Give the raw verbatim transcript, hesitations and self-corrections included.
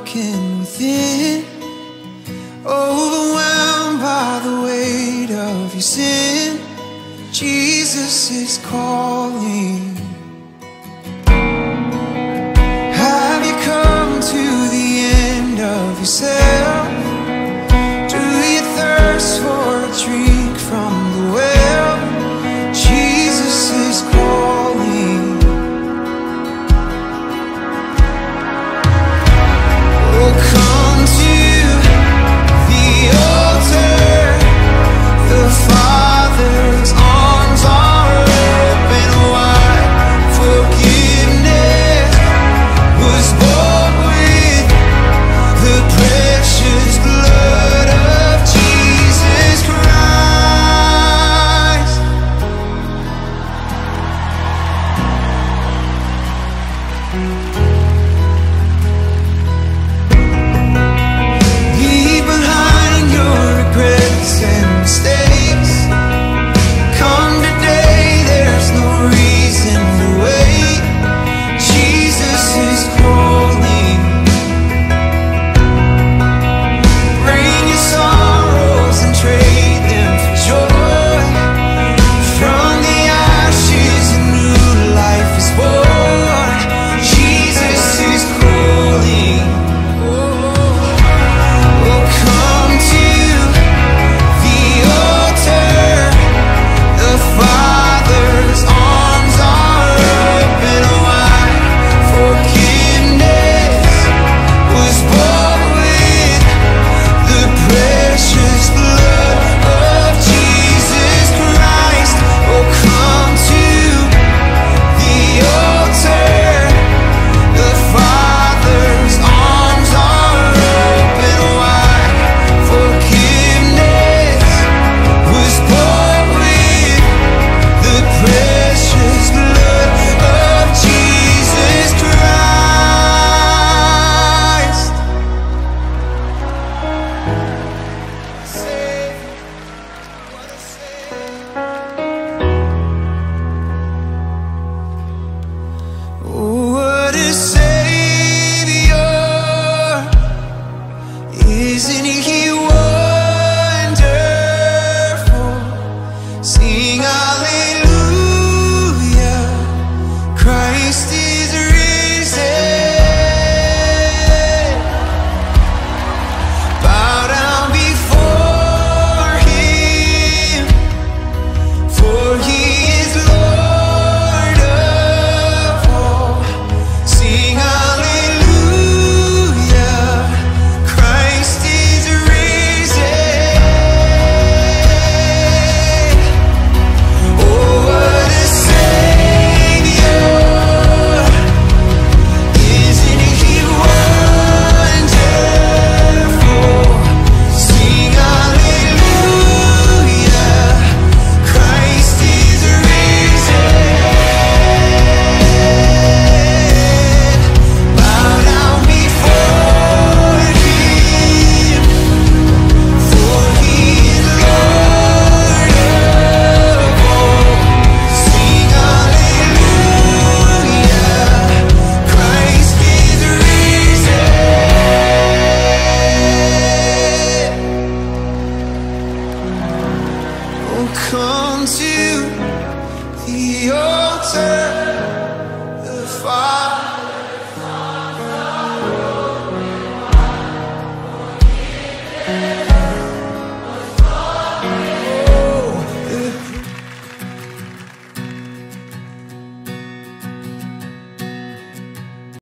broken within, overwhelmed by the weight of your sin. Jesus is calling. Have you come to the end of yourself? Do you thirst for a drink from the well? Jesus is calling. Oh, come to the altar. The Father's arms are open wide. Forgiveness was bought with the precious blood of Jesus Christ. Leave behind your regrets and mistakes. Come today, there's no reason to wait. Jesus is calling. Bring your sorrows and trade them for joy. From the ashes a new life is born. Jesus is calling. Oh, come to the altar. The Father's arms are open wide. Forgiveness was bought with the precious blood of Jesus Christ. Oh, come to the altar. The Father's arms are open wide. Forgiveness was bought with the precious blood of Jesus Christ. Savior, what a Savior. Oh, what a Savior. Isn't He wonderful? Sing hallelujah. Christ is risen. Bow down before Him, for He is Lord of all. Sing hallelujah. Christ is risen. Oh, what a Savior. Isn't He wonderful? Sing hallelujah. Christ is risen. Bow down before Him, for He is Lord of all. Sing hallelujah. Christ is risen. Oh, come to the altar. The Father